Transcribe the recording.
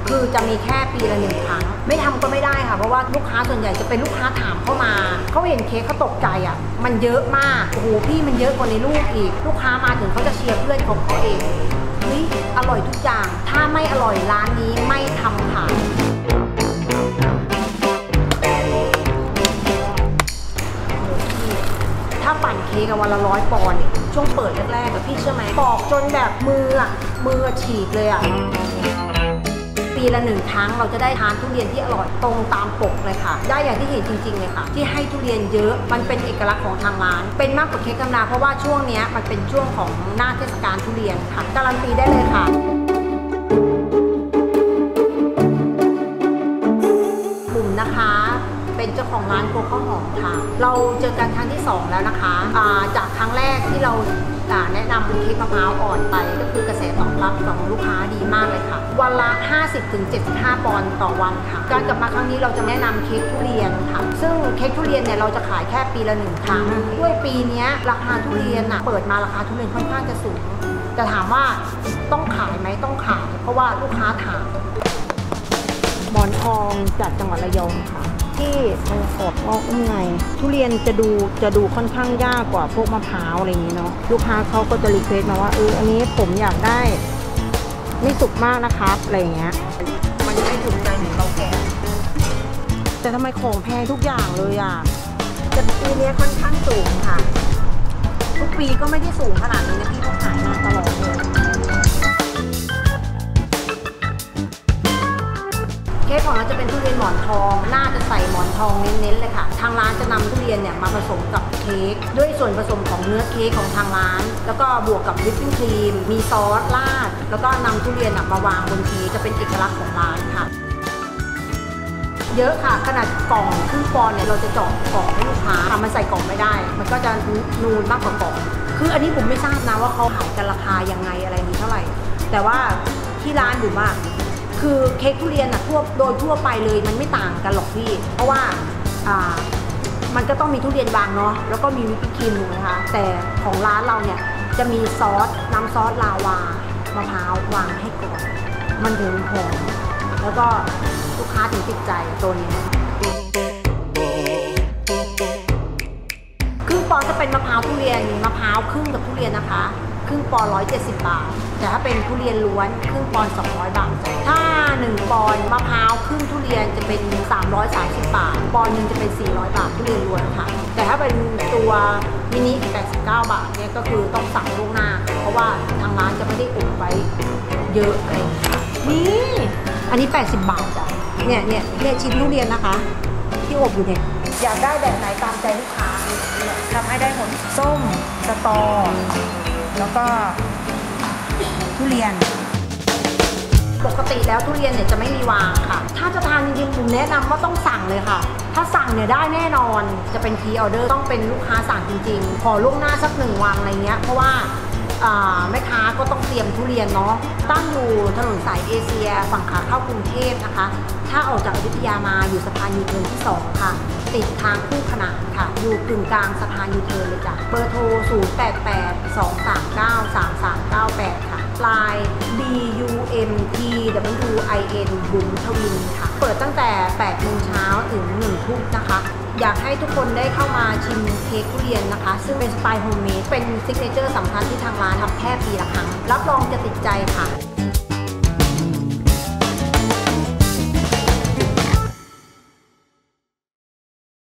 คือจะมีแค่ปีละ1 ครั้งไม่ทำก็ไม่ได้ค่ะเพราะว่าลูกค้าส่วนใหญ่จะเป็นลูกค้าถามเข้ามาเขาเห็นเค้กเขาตกใจอ่ะมันเยอะมากโอ้โหพี่มันเยอะกว่าในรูปอีกลูกค้ามาถึงเขาจะเชียร์เพื่อนของเขาเองนี่อร่อยทุกอย่างถ้าไม่อร่อยร้านนี้ไม่ทำค่ะถ้าปั่นเค้กวันละ100 ปอนด์ช่วงเปิดแรกๆพี่เชื่อไหมปอกจนแบบมือฉีกเลยอ่ะปีละ1 ครั้งเราจะได้ทานทุเรียนที่อร่อยตรงตามปกเลยค่ะได้อย่างที่เห็นจริงๆเลยค่ะที่ให้ทุเรียนเยอะมันเป็นเอกลักษณ์ของทางร้านเป็นมากกว่าเค้กธรรมดาเพราะว่าช่วงนี้มันเป็นช่วงของหน้าเทศกาลทุเรียนค่ะการันตีได้เลยค่ะบุ๋มนะคะเป็นเจ้าของร้านโคข้าวหอมค่ะเราเจอกันครั้งที่2แล้วนะคะจากครั้งแรกที่เราแนะนำเค้กมะพร้าวอ่อนไปก็คือกระแสตอบรับของลูกค้าดีมากเลยค่ะวันละ 50-75 ปอนด์ต่อวันค่ะการกลับมาครั้งนี้เราจะแนะนำเค้กทุเรียนค่ะซึ่งเค้กทุเรียนเนี่ยเราจะขายแค่ปีละ1 ครั้งด้วยปีนี้ราคาทุเรียนเปิดมาราคาทุเรียนค่อนข้างจะสูงแต่ถามว่าต้องขายไหมต้องขายเพราะว่าลูกค้าถามหมอนทองจากจังหวัดระยองค่ะที่มันออกนอกอุ้มในทุเรียนจะดูค่อนข้างยากกว่าพวกมะพร้าวอะไรอย่างนี้เนาะลูกค้าเขาก็จะรีเควสต์มาว่าอันนี้ผมอยากได้ไม่สุกมากนะครับอะไรอย่างเงี้ยมันจะไม่ถูกใจเหมือนเราแกะแต่ทำไมของแพงทุกอย่างเลยอ่ะแต่ปีนี้ค่อนข้างสูงค่ะทุกปีก็ไม่ได้สูงขนาดนี้นะพี่เขาขายมาตลอดเลยเค้กของเราจะเป็นทุเรียนหมอนทองน่าจะใส่หมอนทองเน้นๆเลยค่ะทางร้านจะนำทุเรียนเนี่ยมาผสมกับเค้กด้วยส่วนผสมของเนื้อเค้กของทางร้านแล้วก็บวกกับวิปปิ้งครีมมีซอสราดแล้วก็นำทุเรียนมาวางบนเค้กจะเป็นเอกลักษณ์ของร้านค่ะเยอะค่ะขนาดกล่องครึ่งปอนด์เนี่ยเราจะเจาะกล่องให้ลูกค้ามันใส่กล่องไม่ได้มันก็จะนูนมากกว่ากล่องคืออันนี้ผมไม่ทราบนะว่าเขาขายกันราคายังไงอะไรนี้เท่าไหร่แต่ว่าที่ร้านบุ๋มคือเค้กทุเรียนโดยทั่วไปเลยมันไม่ต่างกันหรอกพี่เพราะว่ามันก็ต้องมีทุเรียนวางเนาะแล้วก็มีวิปปิ้งครีมนะคะแต่ของร้านเราเนี่ยจะมีซอสน้ำซอสลาวามะพร้าววางให้ก่อนมันถึงหอมแล้วก็ลูกค้าถึงติดใจตัวนี้ครึ่งปอนด์จะเป็นมะพร้าวทุเรียนมะพร้าวครึ่งกับทุเรียนนะคะครึ่งปอนด์170 บาทแต่ถ้าเป็นทุเรียนล้วนครึ่งปอนด์200 บาทถ้า1 ปอนด์มะพร้าวครึ่งทุเรียนจะเป็น330 บาทปอนด์นึงจะเป็น400 บาททุเรียนล้วนค่ะแต่ถ้าเป็นตัวมินิ89 บาทเนี่ยก็คือต้องสั่งล่วงหน้าเพราะว่าทางร้านจะไม่ได้อบไว้เยอะอะไรนี่อันนี้80 บาทจ้ะเนี่ยชิ้นทุเรียนนะคะที่อบอยู่เนี่ยอยากได้แบบไหนตามใจลูกค้าทำให้ได้หมดส้มสตอแล้วก็ทุเรียนปกติแล้วทุเรียนเนี่ยจะไม่มีวางค่ะถ้าจะทานจริงๆผมแนะนำว่าต้องสั่งเลยค่ะถ้าสั่งเนี่ยได้แน่นอนจะเป็นพรีออเดอร์ต้องเป็นลูกค้าสั่งจริงๆขอล่วงหน้าสัก1 วันอะไรเงี้ยเพราะว่าแม่ค้าก็ต้องเตรียมทุเรียนเนาะตั้งอยู่ถนนสายเอเชียฝั่งขาเข้ากรุงเทพนะคะถ้าออกจากอยุธยามาอยู่สะพานยูเทิร์นที่2ค่ะติดทางคู่ขนานค่ะอยู่กึ่งกลางสะพานยูเทิร์นเลยจ้ะเบอร์โทร0882393398ค่ะไลน์ BUMTWIN บุ๋มทวินค่ะเปิดตั้งแต่8 โมงเช้าถึง1 ทุ่มนะคะอยากให้ทุกคนได้เข้ามาชิมเค้กทุเรียนนะคะซึ่งเป็นสไตล์โฮมเมดเป็นซิกเนเจอร์สำคัญที่ทางร้านทำแค่ปีละครั้งรับรองจะติดใจค่ะ